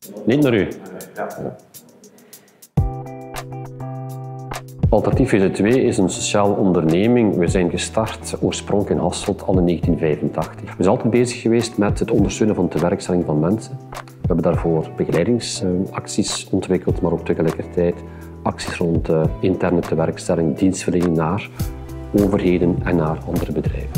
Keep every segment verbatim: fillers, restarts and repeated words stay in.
Niet naar u. Ja. Alternatief V Z twee is een sociale onderneming. We zijn gestart oorspronkelijk in Hasselt al in negentien vijfentachtig. We zijn altijd bezig geweest met het ondersteunen van de tewerkstelling van mensen. We hebben daarvoor begeleidingsacties ontwikkeld, maar ook tegelijkertijd acties rond uh, interne tewerkstelling, dienstverlening naar overheden en naar andere bedrijven.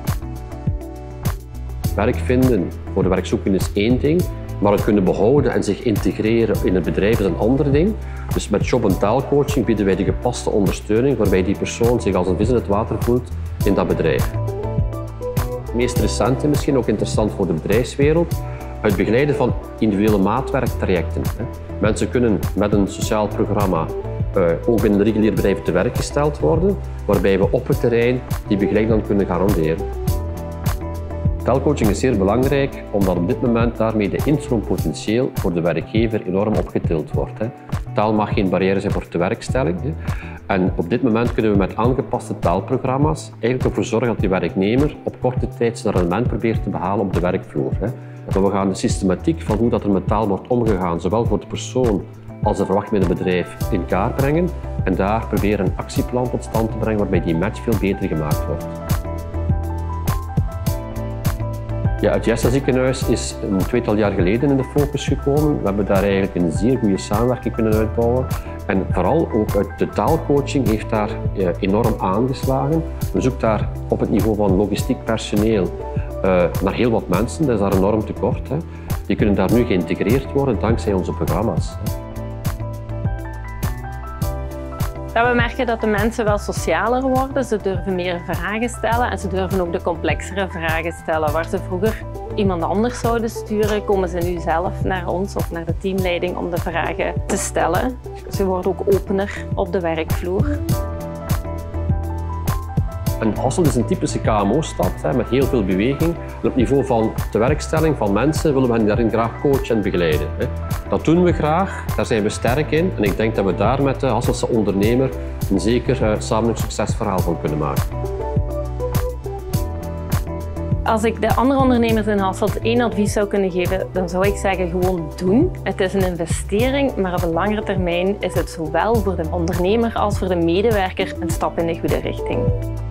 Werk vinden voor de werkzoekende is één ding, maar het kunnen behouden en zich integreren in het bedrijf is een ander ding. Dus met job- en taalcoaching bieden wij de gepaste ondersteuning waarbij die persoon zich als een vis in het water voelt in dat bedrijf. Het meest recente, misschien ook interessant voor de bedrijfswereld, het begeleiden van individuele maatwerktrajecten. Mensen kunnen met een sociaal programma uh, ook binnen een regulier bedrijf te werk gesteld worden, waarbij we op het terrein die begeleiding dan kunnen garanderen. Taalcoaching is zeer belangrijk, omdat op dit moment daarmee de instroompotentieel voor de werkgever enorm opgetild wordt. Taal mag geen barrière zijn voor tewerkstelling. En op dit moment kunnen we met aangepaste taalprogramma's eigenlijk ervoor zorgen dat die werknemer op korte tijd zijn rendement probeert te behalen op de werkvloer. Maar we gaan de systematiek van hoe dat er met taal wordt omgegaan, zowel voor de persoon als de verwachting met het bedrijf, in kaart brengen. En daar proberen een actieplan tot stand te brengen waarbij die match veel beter gemaakt wordt. Ja, het Jessa ziekenhuis is een tweetal jaar geleden in de focus gekomen. We hebben daar eigenlijk een zeer goede samenwerking kunnen uitbouwen. En vooral ook de taalcoaching heeft daar enorm aangeslagen. We zoeken daar op het niveau van logistiek personeel uh, naar heel wat mensen. Dat is daar enorm tekort. Hè. Die kunnen daar nu geïntegreerd worden dankzij onze programma's. Ja, we merken dat de mensen wel socialer worden, ze durven meer vragen stellen en ze durven ook de complexere vragen stellen. Waar ze vroeger iemand anders zouden sturen, komen ze nu zelf naar ons of naar de teamleiding om de vragen te stellen. Ze worden ook opener op de werkvloer. En Hasselt is een typische K M O-stad met heel veel beweging. En op het niveau van tewerkstelling van mensen willen we hen daarin graag coachen en begeleiden. Dat doen we graag, daar zijn we sterk in. En ik denk dat we daar met de Hasseltse ondernemer een zeker samen een succesverhaal van kunnen maken. Als ik de andere ondernemers in Hasselt één advies zou kunnen geven, dan zou ik zeggen gewoon doen. Het is een investering, maar op een langere termijn is het zowel voor de ondernemer als voor de medewerker een stap in de goede richting.